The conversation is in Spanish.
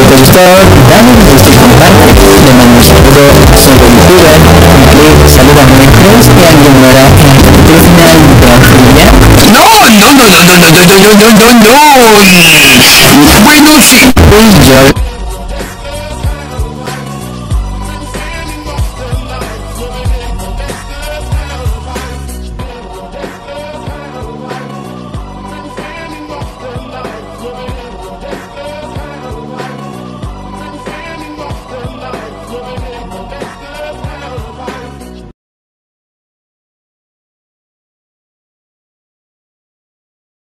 te gustó, dale me gusta y comparte. Le mando un saludo a Solo Youtuber, que saluda a ¿crees que alguien muera en el capítulo final de la familia? No. Bueno, sí. Y yo